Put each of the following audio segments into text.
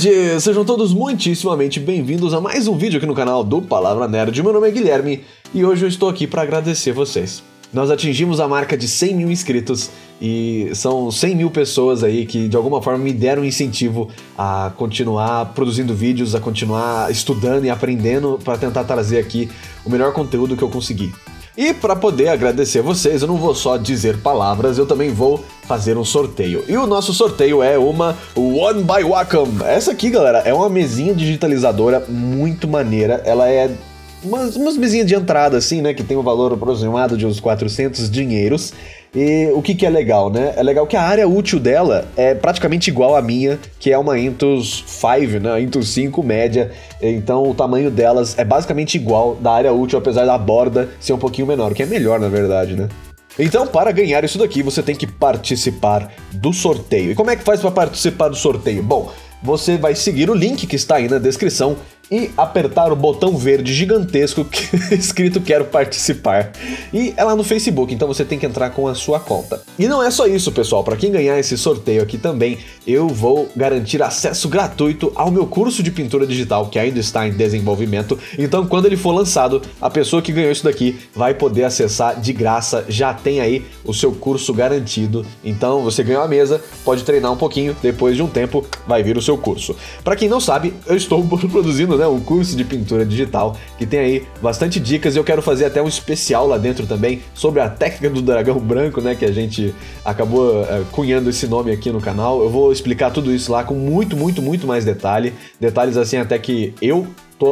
nerds! Sejam todos muitíssimamente bem-vindos a mais um vídeo aqui no canal do Palavra Nerd. Meu nome é Guilherme e hoje eu estou aqui para agradecer vocês. Nós atingimos a marca de 100 mil inscritos e são 100 mil pessoas aí que de alguma forma me deram incentivo a continuar produzindo vídeos, a continuar estudando e aprendendo para tentar trazer aqui o melhor conteúdo que eu conseguir. E para poder agradecer vocês, eu não vou só dizer palavras, eu também vou fazer um sorteio. E o nosso sorteio é uma One by Wacom. Essa aqui, galera, é uma mesinha digitalizadora muito maneira. Ela é umas mesinhas de entrada, assim, né, que tem um valor aproximado de uns 400 dinheiros. E o que é legal, né? É legal que a área útil dela é praticamente igual à minha, que é uma Intus 5, né? Intus 5 média. Então o tamanho delas é basicamente igual da área útil, apesar da borda ser um pouquinho menor, o que é melhor, na verdade, né? Então, para ganhar isso daqui, você tem que participar do sorteio. E como é que faz para participar do sorteio? Bom, você vai seguir o link que está aí na descrição e apertar o botão verde gigantesco escrito quero participar. E é lá no Facebook, então você tem que entrar com a sua conta. E não é só isso, pessoal, para quem ganhar esse sorteio aqui também, eu vou garantir acesso gratuito ao meu curso de pintura digital, que ainda está em desenvolvimento. Então, quando ele for lançado, a pessoa que ganhou isso daqui vai poder acessar de graça, já tem aí o seu curso garantido. Então, você ganhou a mesa, pode treinar um pouquinho, depois de um tempo vai vir o seu curso. Para quem não sabe, eu estou produzindo, né, um curso de pintura digital que tem aí bastante dicas e eu quero fazer até um especial lá dentro também sobre a técnica do dragão branco, né, que a gente acabou cunhando esse nome aqui no canal. Eu vou explicar tudo isso lá com muito mais detalhes assim até que eu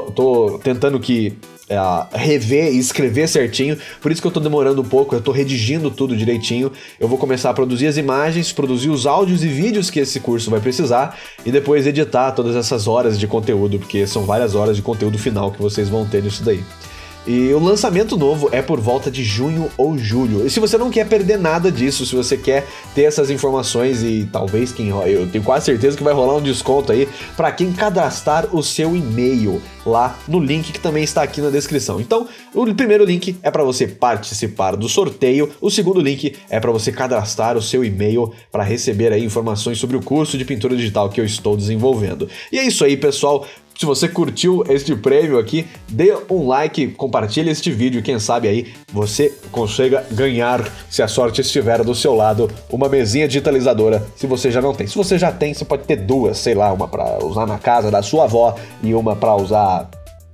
tô tentando que rever e escrever certinho, por isso que eu tô demorando um pouco, eu tô redigindo tudo direitinho. Eu vou começar a produzir as imagens, produzir os áudios e vídeos que esse curso vai precisar e depois editar todas essas horas de conteúdo, porque são várias horas de conteúdo final que vocês vão ter nisso daí. E o lançamento novo é por volta de junho ou julho. E se você não quer perder nada disso, se você quer ter essas informações e talvez eu tenho quase certeza que vai rolar um desconto aí para quem cadastrar o seu e-mail lá no link que também está aqui na descrição. Então, o primeiro link é para você participar do sorteio, o segundo link é para você cadastrar o seu e-mail para receber aí informações sobre o curso de pintura digital que eu estou desenvolvendo. E é isso aí, pessoal. Se você curtiu este prêmio aqui, dê um like, compartilhe este vídeo e quem sabe aí você consiga ganhar, se a sorte estiver do seu lado, uma mesinha digitalizadora, se você já não tem. Se você já tem, você pode ter duas, sei lá, uma para usar na casa da sua avó e uma para usar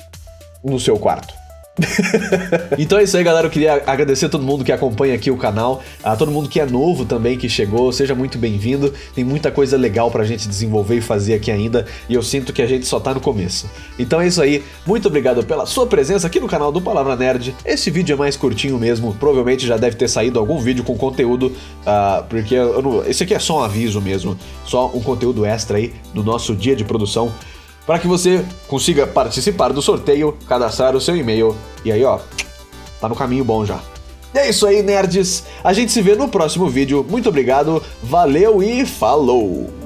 no seu quarto. Então é isso aí, galera, eu queria agradecer a todo mundo que acompanha aqui o canal, a todo mundo que é novo também, que chegou, seja muito bem-vindo. Tem muita coisa legal pra gente desenvolver e fazer aqui ainda, e eu sinto que a gente só tá no começo. Então é isso aí, muito obrigado pela sua presença aqui no canal do Palavra Nerd. Esse vídeo é mais curtinho mesmo, provavelmente já deve ter saído algum vídeo com conteúdo, porque esse aqui é só um aviso mesmo, só um conteúdo extra aí do nosso dia de produção, para que você consiga participar do sorteio, cadastrar o seu e-mail, e aí ó, tá no caminho bom já. E é isso aí, nerds, a gente se vê no próximo vídeo, muito obrigado, valeu e falou!